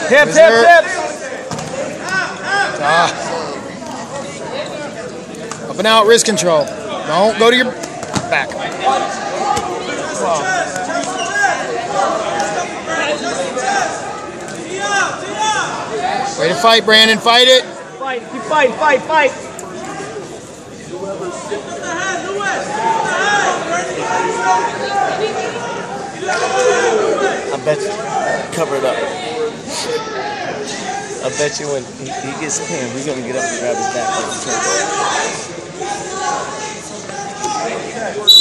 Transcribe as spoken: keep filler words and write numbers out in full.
Hips, hips, hips. Ah. Up and out, wrist control. Don't go to your back. Way to fight, Brandon. Fight it. Fight, keep fighting, fight, fight. I bet you. Cover it up. I bet you when he, he gets pinned, we're going to get up and grab his back like the turtle.